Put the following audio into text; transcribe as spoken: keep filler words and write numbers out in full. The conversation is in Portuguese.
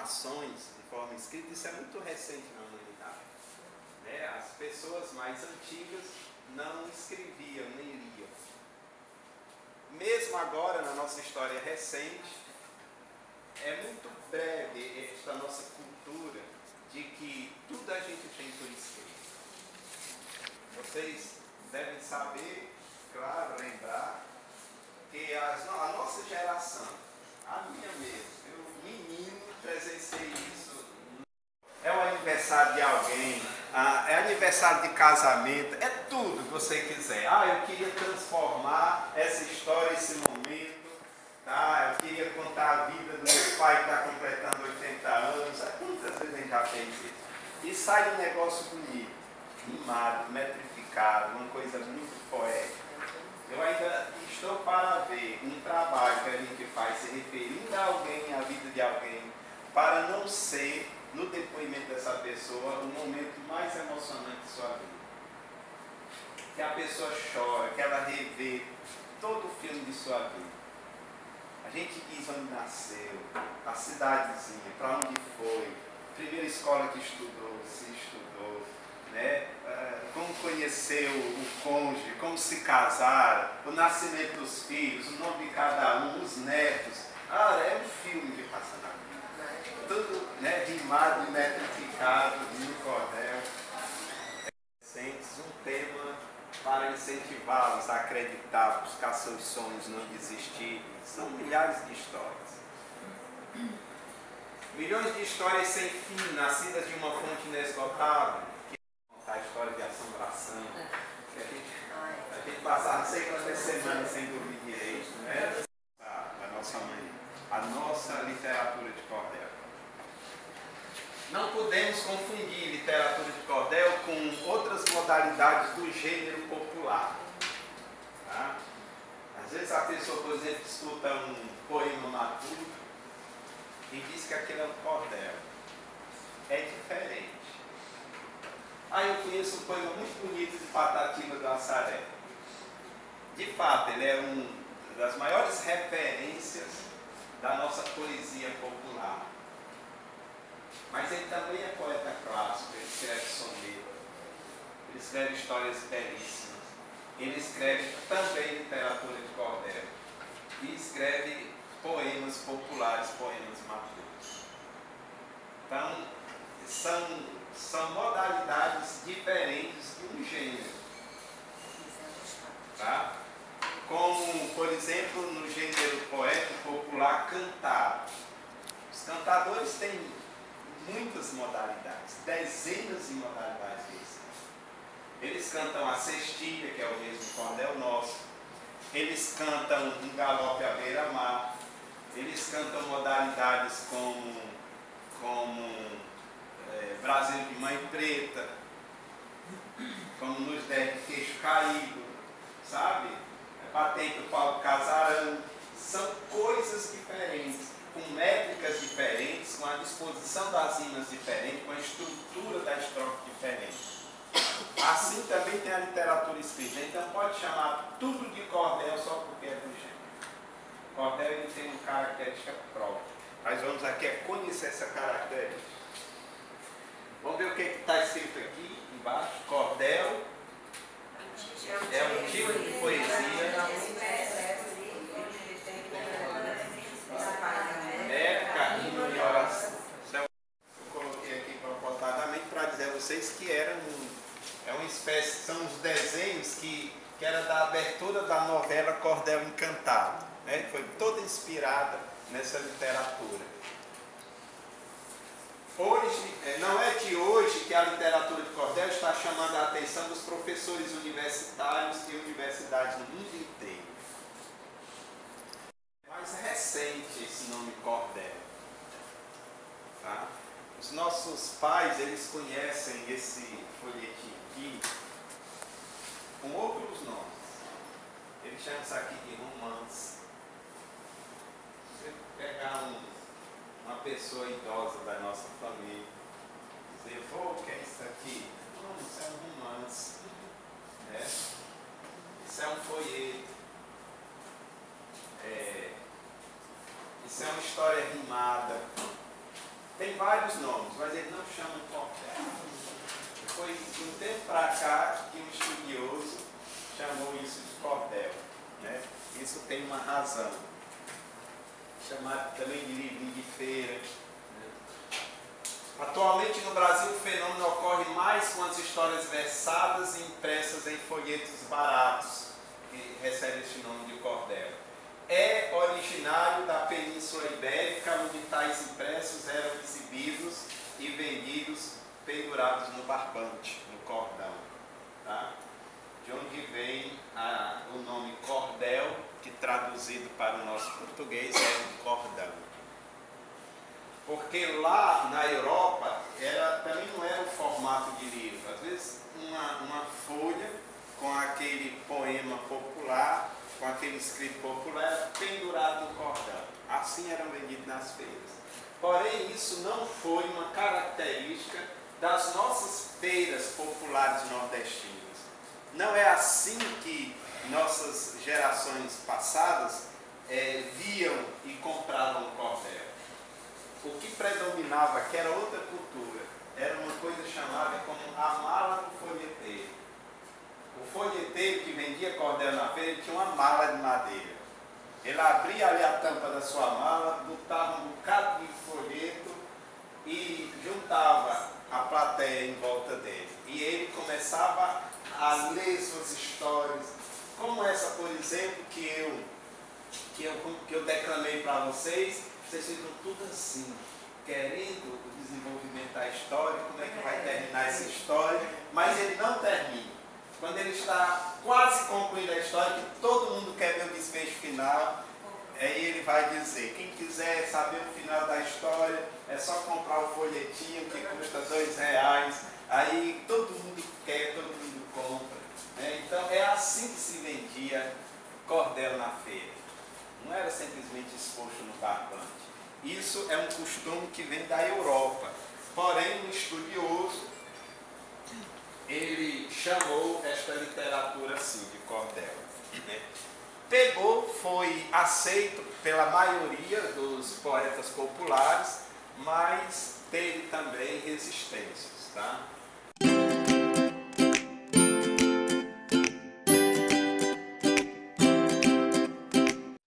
informações de forma escrita, isso é muito recente na humanidade. Né? As pessoas mais antigas não escreviam, nem liam. Mesmo agora, na nossa história recente, é muito breve esta nossa cultura de que tudo a gente tem por escrito. Vocês devem saber, claro, lembrar, que as, a nossa geração, a minha mesmo, eu menino presenciei isso. É o aniversário de alguém, é aniversário de casamento, é tudo que você quiser. Ah, eu queria transformar essa história, esse momento. Tá? Eu queria contar a vida do meu pai que está completando oitenta anos. Quantas vezes a gente já fez isso? E sai um negócio bonito, rimado, metrificado, uma coisa muito poética. Eu ainda estou para ver um trabalho que a gente faz se referindo a alguém, à vida de alguém, para não ser, no depoimento dessa pessoa, o momento mais emocionante de sua vida. Que a pessoa chora, que ela revê todo o filme de sua vida. A gente diz onde nasceu, a cidadezinha, para onde foi, primeira escola que estudou, se estudou, né? Como conheceu o cônjuge, como se casaram, o nascimento dos filhos, o nome de cada um, os netos. Ah, é um filme que passa na vida. Tudo, né, rimado e metrificado no cordel. Um tema para incentivá-los a acreditar, buscar seus sonhos, não desistir. São milhares de histórias. Milhões de histórias sem fim, nascidas de uma fonte inesgotável, que é contar a história de assombração, que a gente, a gente passava sei quantas semanas sem dormir direito, né? A nossa mãe, a nossa literatura de cordel. Não podemos confundir literatura de cordel com outras modalidades do gênero popular. Tá? Às vezes a pessoa, por exemplo, escuta um poema maturo e diz que aquilo é um cordel. É diferente. Ah, eu conheço um poema muito bonito de Patativa do Assaré. De fato, ele é uma das maiores referências da nossa poesia popular. Mas ele também é poeta clássico, ele escreve soneto, ele escreve histórias belíssimas, ele escreve também literatura de cordel e escreve poemas populares, poemas maturos. Então, são, são modalidades diferentes de um gênero. Tá? Como, por exemplo, no gênero poético popular, cantado. Os cantadores têm muitas modalidades, dezenas de modalidades disso. Eles cantam a cestilha, que é o mesmo cordel nosso. Eles cantam um galope à beira-mar. Eles cantam modalidades como, como é, Brasil de Mãe Preta, como nos deve queixo caído, sabe? Batendo o pau do casarão. São coisas diferentes, com métricas diferentes, com a disposição das rimas diferente, com a estrutura da estrofe diferente. Assim também tem a literatura escrita. Então pode chamar tudo de cordel só porque é do gênero. O cordel ele tem uma característica própria. Nós vamos aqui é conhecer essa característica. Vamos ver o que está escrito aqui embaixo. Cordel é um tipo de poesia. Época, rima e oração. Eu coloquei aqui propositadamente para dizer a vocês que era um, é uma espécie, são os desenhos que, que era da abertura da novela Cordel Encantado. Né? Foi toda inspirada nessa literatura. Hoje, não é de hoje que a literatura de cordel está chamando a atenção dos professores universitários e universidades no mundo inteiro. É mais recente esse nome cordel. Tá? Os nossos pais, eles conhecem esse folhetim aqui com outros nomes. Eles chamam isso aqui de romance. Você pegar um, uma pessoa idosa da nossa família, dizer, vô, o que é isso aqui? Não, isso é um romance. Né? Isso é um folheto. É, isso é uma história rimada. para cá que um estudioso chamou isso de cordel, né? Isso tem uma razão. Chamado também de livrinho de feira. Né? Atualmente no Brasil o fenômeno ocorre mais com as histórias versadas e impressas em folhetos baratos, que recebe esse nome de cordel. É originário da Península Ibérica, onde tais impressos eram exibidos e vendidos pendurados no barbante, no cordão. Tá? De onde vem a, o nome cordel, que traduzido para o nosso português é um cordão. Porque lá na Europa era, também não era o formato de livro. Às vezes uma, uma folha com aquele poema popular, com aquele escrito popular, pendurado no cordão. Assim eram vendidos nas feiras. Porém, isso não foi uma característica das nossas feiras populares nordestinas. Não é assim que nossas gerações passadas é, viam e compravam cordel. O que predominava, que era outra cultura, era uma coisa chamada como a mala do folheteiro. O folheteiro que vendia cordel na feira tinha uma mala de madeira. Ele abria ali a tampa da sua mala, botava um bocado de folheto e juntava a plateia em volta dele. E ele começava a ler suas histórias, como essa, por exemplo, que eu, que eu, que eu declamei para vocês. Vocês ficam tudo assim, querendo o desenvolvimento da história, como é que vai terminar essa história, mas ele não termina. Quando ele está quase concluindo a história, que todo mundo quer ver o desfecho final, aí ele vai dizer, quem quiser saber o final da história, é só comprar o folhetinho que custa dois reais, aí todo mundo quer, todo mundo compra. Né? Então é assim que se vendia cordel na feira. Não era simplesmente exposto no barbante. Isso é um costume que vem da Europa. Porém, um estudioso, ele chamou esta literatura assim, de cordel. Né? Pegou, foi aceito pela maioria dos poetas populares, mas teve também resistências. Tá?